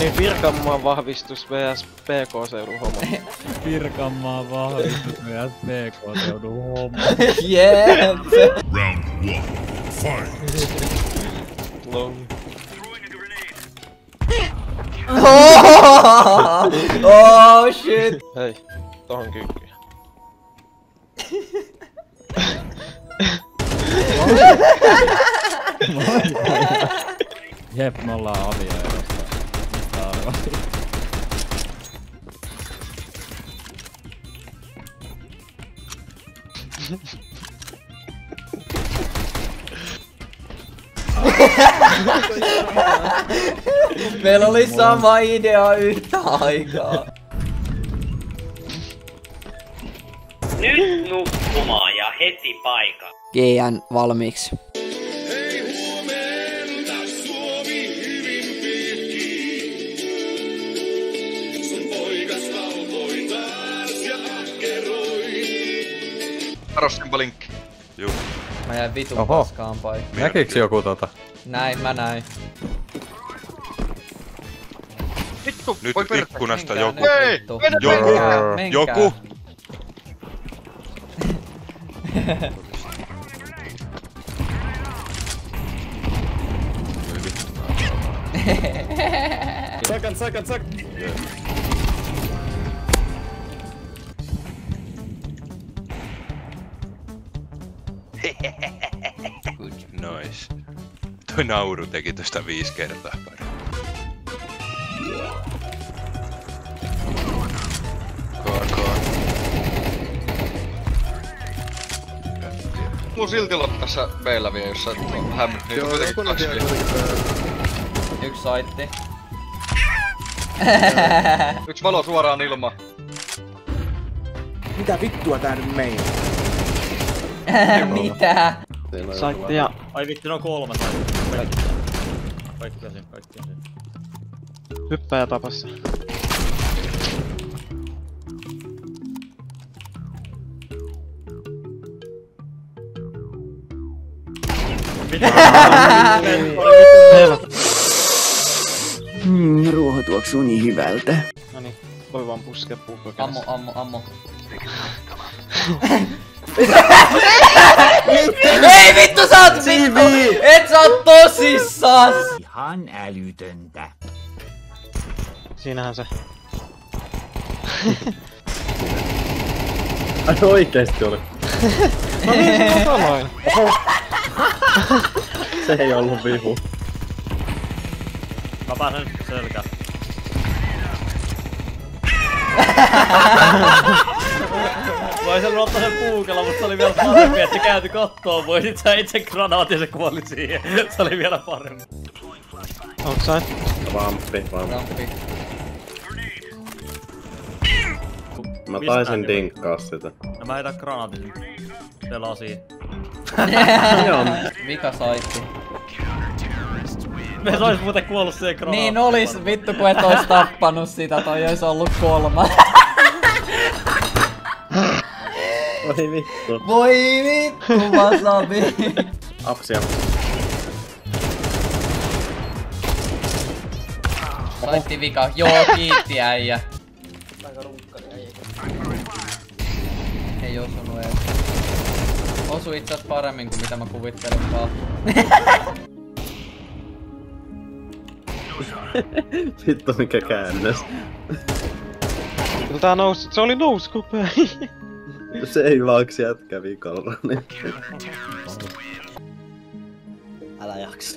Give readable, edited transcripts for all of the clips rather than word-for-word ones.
Niin Pirkanmaan vahvistus vs PK-seudun homo. Pirkanmaan vahvistus vs PK-seudun homo. Jep! Round 1. Fight! Long. Oh shit! Hei, tohon kyykkyyn. Jep, me ollaan avioerosta. Mistä arvasit? Meillä oli sama idea yhtä aikaa. Nyt nukkumaan ja heti paikan. GN valmiiksi. Arossimpa linkki. Juu. Mä jäin vitun paskaan paikkaan. Näkiks joku tota? Mä näin. Vittu, Nyt voi perse. ikkunasta Menkää joku. nyt Hei! vittu. Menkää! Joku! Second. Nois. Toi nauru teki tosta 5 kertaa pari. Koon. Mun silti ollut tässä meillä vielä, jos sä et oo hämmennyt. Niitä on kuitenkin 2 vielä. Yksi saitti. Yks valo suoraan ilmaan. Mitä vittua tää nyt meidän? Mitä? Saitte ja... Ai vittu, no 3 saitti. Kaikki käsin. Hyppää ja tapassa. Ruoho tuoksuu niin hyvältä. Noniin, voi vaan puskea puukkoa. Ammo. Ei vittu sä oot vittu! Et sä oot tosissas! Ihan älytöntä. Siinähän se. Ai oikeesti oli. No niin, se sanoin. Se ei ollut vihu. Mä pääsen selkään. Voisin ottaa sen puukella, mutta se oli vielä parempi, että käyty kattoo. Voisit sä itse granaatin ja se kuoli siihen. Se oli vielä parempi. Outside. Vamppi. Rampi. Mä taisin dinkkaa sitä. No mä heitän granaatin. Se lasii. Vika saitti. Me sais muuten kuollut siihen granaatiin. Niin olis vittu kun et ois tappanut sitä, toi ois ollut 3. Oi vittu. Voi vittu wasabi. Apsia. Saitti vika. Joo, kiitti äijä. Ei osunut ees. Osu itse asiassa paremmin kuin mitä mä kuvittelinkaan. Vittu mikä käännös. Kyllä tää nousi, se oli nouskupea. Se ei vaaks jätkä vikalla. Älä jaksa.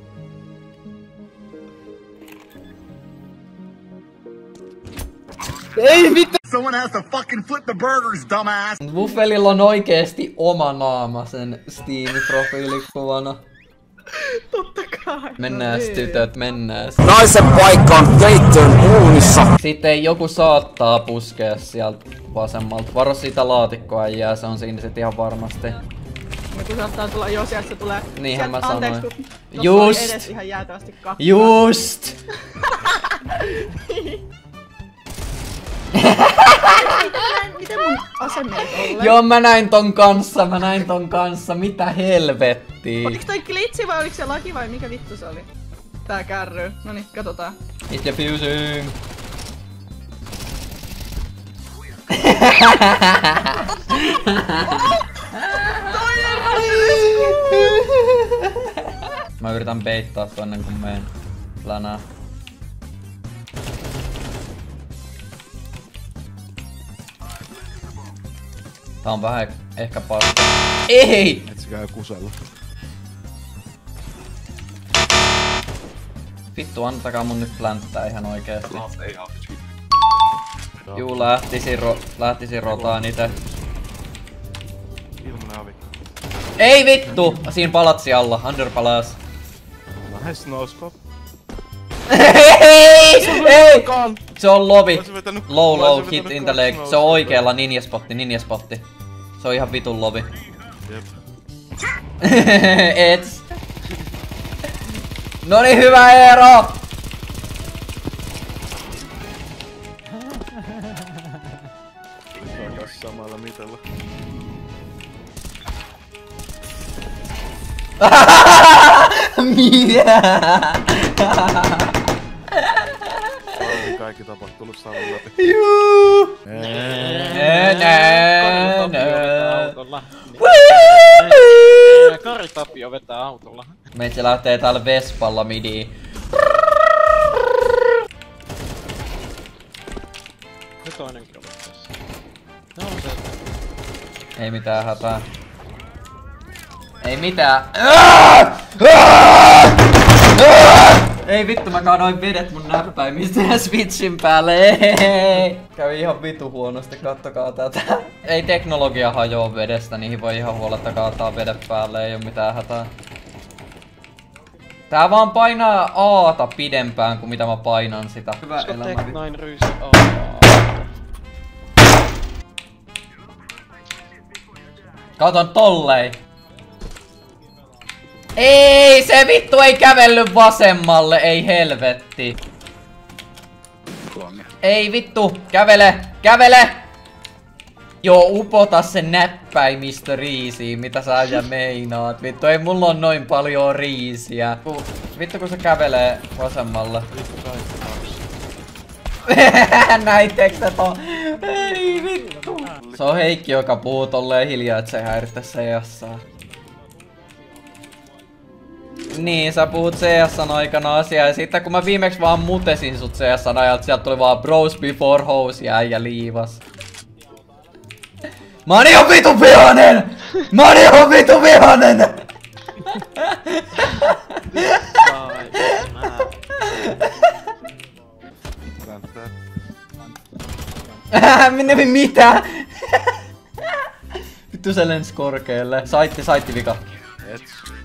Ei vittu! Someone has to fucking flip the burgers, dumbass! Wuffelilla on oikeesti oma naama sen Steam-profiilikuvana. Totta kai. Mennääs tytöt, mennääs. Naisen paikka on keittiön uunissa. Sitten joku saattaa puskea sieltä vasemmalta. Varo sitä laatikkoa jää, se on siinä sit ihan varmasti. Joku saattaa tulla, jos sieltä tulee. Niinhän mä Anteeksi, sanoin. kun Just! edes ihan jäätävästi kakkaa. Just! Miten mun asenne ei ole? Joo, mä näin ton kanssa, mitä helvettiä. Oliko toi glitchi vai oliko se laki vai mikä vittu se oli? Tää kärry. Noniin, katsotaan. It's defusing. Mä yritän peittaa tonne kun meen länää. Tää on vähän ehkä paska. Ei! Et se käy kusella. Vittu, antakaa mun nyt plänttää ihan oikeesti. Juu, lähtisin rotaan ite. Ilmanen avi. Ei vittu! Siinä palatsi alla, under palas. Nice noscope. Ei! Se on lovi. Ois vetänyt- Low ois hit vetänyt in the leg. kaksi Se on noscopea. oikealla ninja-spotti. Se on ihan vitun lovi. Jep. Ets. Noniin, hyvä Eero! Takas samalla mitalla. Mitä? On kaikki tapahtunut salon läpi. Juu! Autolla. Kari Tapio vetää autolla. Meitsi lähtee täällä Vespalla midiin. Se toinenkin on tässä. No se. Ei mitään hätää. Ei mitään. Ei vittu, mä kaadoin vedet mun näppäimistä ja switchin päälle. Ei. Kävi ihan vitu huonosti, kattokaa tätä. Ei teknologia hajoa vedestä, niihin voi ihan huoletta kaataa vedet päälle, ei oo mitään hätää. Tää vaan painaa A:ta pidempään kuin mitä mä painan sitä. Hyvä Koska elämä. Tech9 ryysi Katon tollei. Ei, se vittu ei kävellyt vasemmalle, ei helvetti. Ei vittu, kävele! Joo, upota se näppäimistö riisiin, mitä sä ja meinaat. Vittu, ei mulla on noin paljon riisiä. Vittu kun se kävelee vasemmalle. Näittekö se ton? Ei vittu. Se on Heikki, joka puhuu tolleen hiljaa, et se ei häiritä CS-ää. Niin, sä puhut CS-an aikana asiaa ja sitten kun mä viimeksi vaan mutesin sut CS-an ajalta, sieltä tuli vaan bros before house ja äijä liivas. Mä oon ihan vitun vihanen! Mä oon ihan vitun vihanen! Mitä? Vittu se lensi korkealle. Saitti vika. Et.